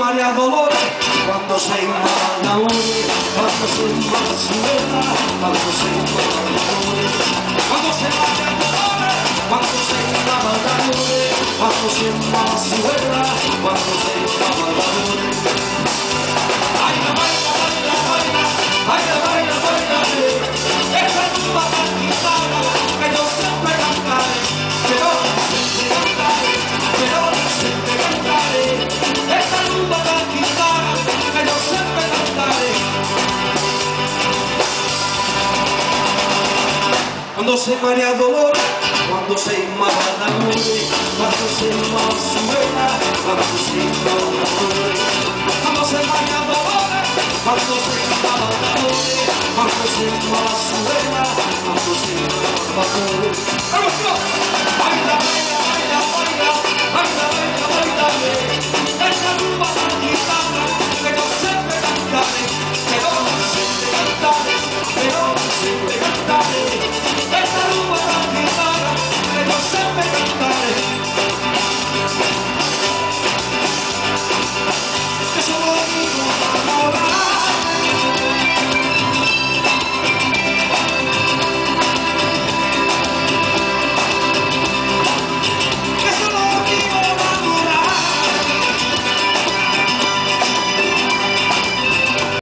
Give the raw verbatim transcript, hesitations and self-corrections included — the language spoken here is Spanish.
marea dolor, cuando se inmala la amore, cuando se inmala su vela, cuando se inmala la amore, cuando se marea dolor, cuando se inmala la amore, cuando se inmala su vela, cuando se inmala la amore. Ay, la baila, baila, baila, ay, la baila, baila, esa rumba tan guitarra que yo siempre cantaré, pero siempre cantaré, pero siempre cantaré, esa rumba tan guitarra que yo siempre cantaré. Cuando se marea dolor, cuando se inmala la amore, cuando se inmala su vela, cuando se inmala la amore, cuando se marea dolor, cuando se inmala la amore, cuando se inmala su vela, cuando se inmala la amore.